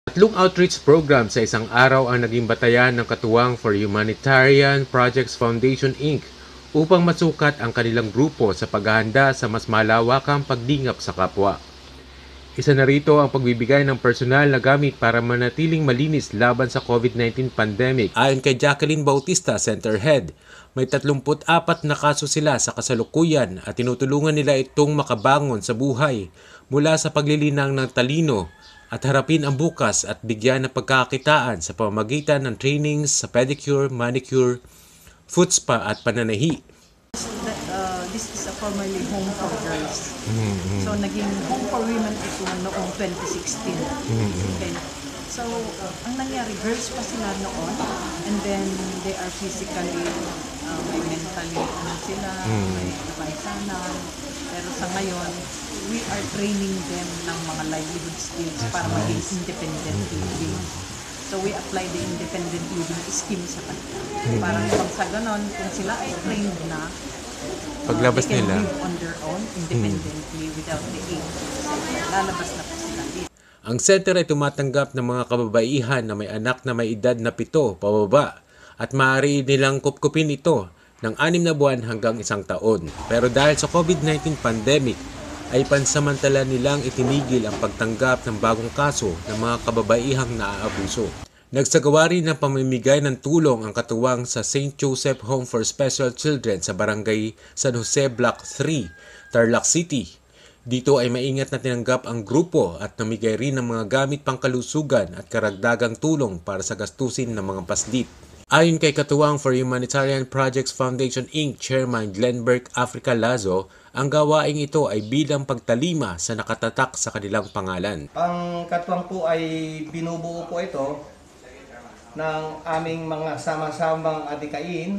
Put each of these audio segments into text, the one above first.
Tatlong outreach program sa isang araw ang naging batayan ng Katuwang for Humanitarian Projects Foundation Inc. upang masukat ang kanilang grupo sa paghahanda sa mas malawakang pagdingap sa kapwa. Isa na rito ang pagbibigay ng personal na gamit para manatiling malinis laban sa COVID-19 pandemic. Ayon kay Jacqueline Bautista, Center Head, may 34 na kaso sila sa kasalukuyan at tinutulungan nila itong makabangon sa buhay mula sa paglilinang ng talino at harapin ang bukas at bigyan ng pagkakakitaan sa pamamagitan ng trainings sa pedicure, manicure, foot spa at pananahi. This is a formerly home for girls. So, naging home for women ito noong 2016. Okay. So, ang nangyari, girls pa sila noon, and then they are physically, may mentally, sila, may kapansanan. Pero sa ngayon, we are training them ng mga livelihood skills para maging independent living. So, we apply the independent living scheme sa kanila. Parang pag sa ganon, kung sila ay trained na, paglabas they can nila, live on their own independently without the aid. Lalabas na po sila dito. ang center ay tumatanggap ng mga kababaihan na may anak na may edad na 7 pababa at maaari nilang kupkupin ito ng 6 na buwan hanggang 1 taon. Pero dahil sa COVID-19 pandemic, ay pansamantala nilang itinigil ang pagtanggap ng bagong kaso ng mga kababaihang naaabuso. Nagsagawa rin ng pamimigay ng tulong ang Katuwang sa St. Joseph Home for Special Children sa Barangay San Jose Block 3, Tarlac City. Dito ay maingat na tinanggap ang grupo at namigay rin ng mga gamit pangkalusugan at karagdagang tulong para sa gastusin ng mga paslit. Ayon kay Katuwang for Humanitarian Projects Foundation Inc. Chairman Glenberg Africa Lazo, ang gawaing ito ay bilang pagtalima sa nakatatak sa kanilang pangalan. Ang Katuwang po ay binubuo po ito ng aming mga sama-samang adikain,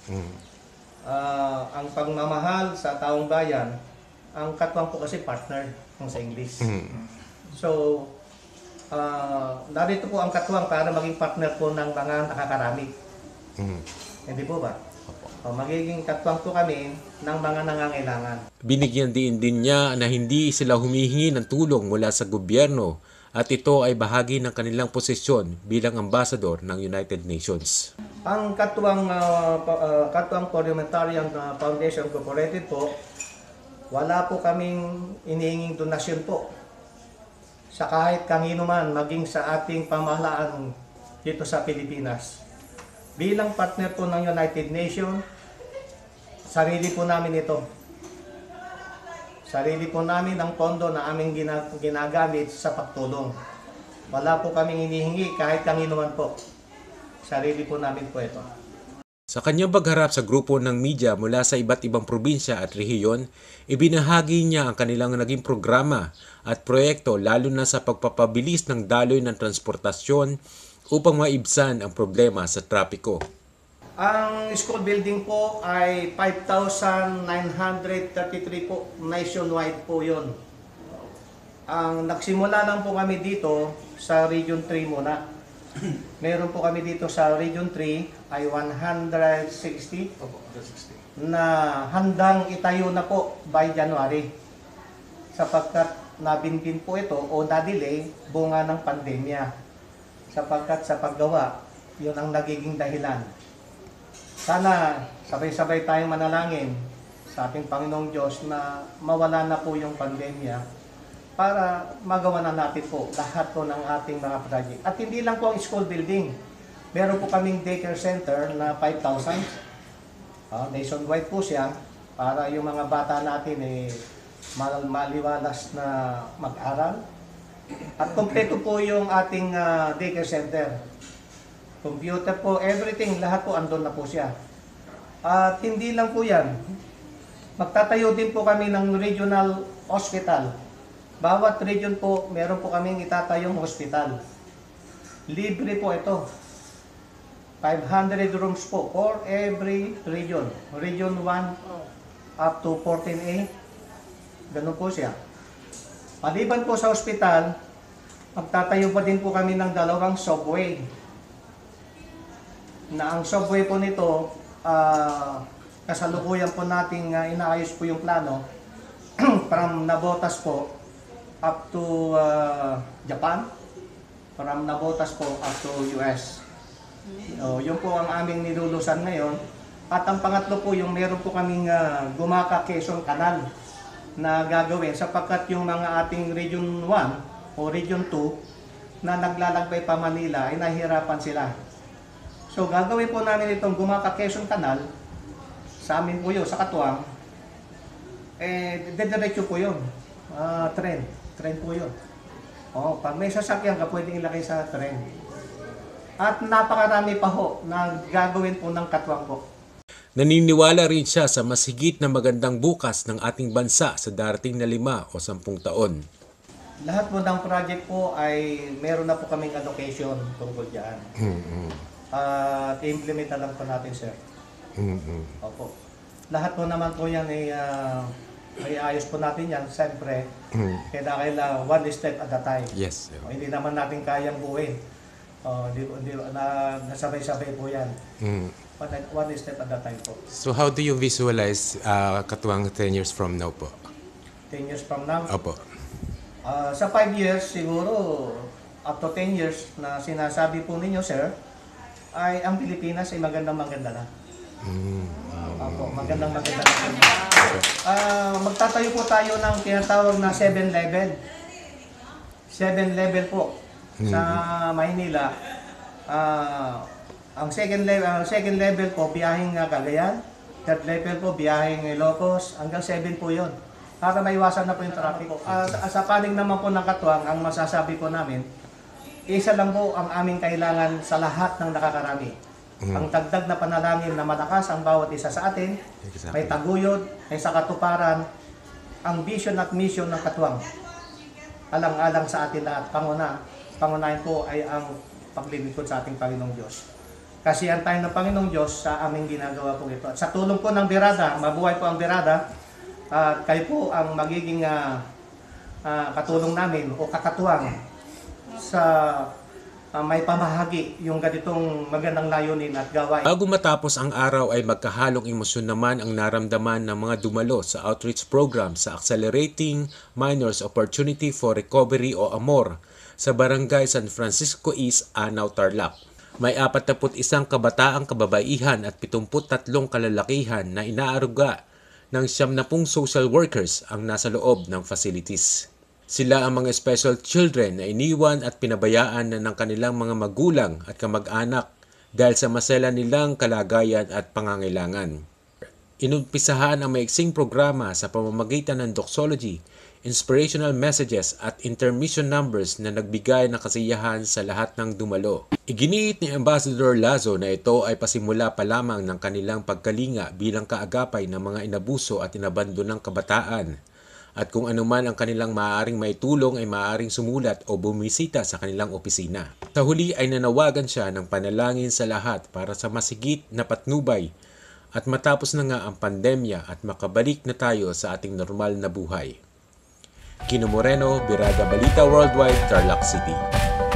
ang pagmamahal sa taong bayan. Ang Katuwang po kasi partner kung sa English. So, narito po ang Katuwang para maging partner po ng mga nakakarami. Hindi po ba? Magiging Katuwang po kami ng mga nangangailangan. Binigyan din niya na hindi sila humihingi ng tulong mula sa gobyerno at ito ay bahagi ng kanilang posisyon bilang ambasador ng United Nations. Ang Katuwang for Humanitarian Foundation Incorporated po, wala po kaming inihinging donasyon po sa kahit kanino man, maging sa ating pamahalaan dito sa Pilipinas. Bilang partner po ng United Nations, sarili po namin ito. Sarili po namin ang pondo na aming ginagamit sa pagtulong. Wala po kaming inihingi kahit kanino man po. Sarili po namin po ito. Sa kanyang pagharap sa grupo ng media mula sa iba't ibang probinsya at rehiyon, ibinahagi niya ang kanilang naging programa at proyekto lalo na sa pagpapabilis ng daloy ng transportasyon upang maibsan ang problema sa trapiko. Ang school building po ay 5,933 po, nationwide po yun. Ang nagsimula lang po kami dito sa Region 3 muna. Meron po kami dito sa Region 3 ay 160 na handang itayo na po by January. Sapagkat nabinbin po ito o na-delay bunga ng pandemya. Sapagkat sa paggawa, yun ang nagiging dahilan. Sana sabay-sabay tayong manalangin sa ating Panginoong Diyos na mawala na po yung pandemya para magawa na natin po lahat po ng ating mga project. At hindi lang po ang school building. Meron po kaming daycare center na 5,000. Nationwide po siya para yung mga bata natin maliwalas na mag-aral. At kompleto po yung ating daycare center. Computer po, everything, lahat po andun na po siya. At hindi lang po yan. Magtatayo din po kami ng regional hospital. Bawat region po, meron po kaming itatayong hospital. Libre po ito. 500 rooms po for every region. Region 1 up to 14A. Ganun po siya. Maliban po sa hospital, magtatayo pa din po kami ng 2 subway. Na ang subway po nito, kasalukuyan po nating inaayos po yung plano from Nabotas po up to Japan. from Navotas po up to US. Yun po ang aming nilulusan ngayon. At ang pangatlo po, yung meron po kaming Gumaka Quezon Canal na gagawin sapagkat yung mga ating Region 1 o Region 2 na naglalakbay pa Manila ay nahihirapan sila. So gagawin po namin itong Gumaka Quezon Canal sa amin po yun, sa Katuwang. Dediretso po yun. Tren po yun. Pag may sasakyan ka, pwedeng ilagay sa tren. At napakarami pa ho na gagawin po ng Katuwang po. Naniniwala rin siya sa mas higit na magandang bukas ng ating bansa sa darating na 5 o 10 taon. Lahat po ng project po ay meron na po kaming allocation tungkol dyan. At i-implement na lang po natin, sir. Opo. Lahat po naman po yan ay ayos po natin yan, siyempre. Kailangan one step at a time. Yes. Hindi naman natin kayang buuin. Nasabay-sabay po yan. One step at a time po. So how do you visualize Katuwang 10 years from now po? 10 years from now? Opo. Sa 5 years, siguro, up to 10 years na sinasabi po ninyo, sir, ay ang Pilipinas ay magandang-maganda na. Opo, magandang-maganda na. Magtatayo po tayo ng tinatawag na 7 level. 7 level po sa Maynila. Ang second level po, biyaheng Cagayan. Third level po, biyaheng Ilocos. Hanggang 7 po yun. Para maiwasan na po yung traffic. Sa panig naman po ng Katuwang, ang masasabi po namin, isa lang po ang aming kailangan sa lahat ng nakakarami. Ang dagdag na panalangin na malakas ang bawat isa sa atin, may taguyod, may sa katuparan, ang vision at mission ng Katuwang. Alang-alang sa atin lahat. Pangunahin po ay ang paglilingkod sa ating Panginoong Diyos. Kasi ang tayo ng Panginoong Diyos sa aming ginagawa po ito. At sa tulong po ng Birada, mabuhay po ang Birada, at kayo po ang magiging katulong namin o kakatuwang sa may pamahagi yung ganitong magandang layunin at gawain. Bago matapos ang araw ay magkahalong emosyon naman ang naramdaman ng mga dumalo sa outreach program sa Accelerating Minors Opportunity for Recovery o AMOR sa Barangay San Francisco East, Anao, Tarlac. May 41 kabataang kababaihan at 73 kalalakihan na inaaruga ng 70 social workers ang nasa loob ng facilities. Sila ang mga special children na iniwan at pinabayaan na ng kanilang mga magulang at kamag-anak dahil sa masela nilang kalagayan at pangangailangan. Inumpisahan ang maiksing programa sa pamamagitan ng doxology, inspirational messages at intermission numbers na nagbigay ng kasiyahan sa lahat ng dumalo. Iginiit ni Ambassador Lazo na ito ay pasimula pa lamang ng kanilang pagkalinga bilang kaagapay ng mga inabuso at inabandonang kabataan. At kung anuman ang kanilang maaaring maitulong ay maaaring sumulat o bumisita sa kanilang opisina. Sa huli ay nanawagan siya ng panalangin sa lahat para sa masigit na patnubay at matapos na nga ang pandemya at makabalik na tayo sa ating normal na buhay. Kino Moreno, Birada Balita Worldwide, Tarlac City.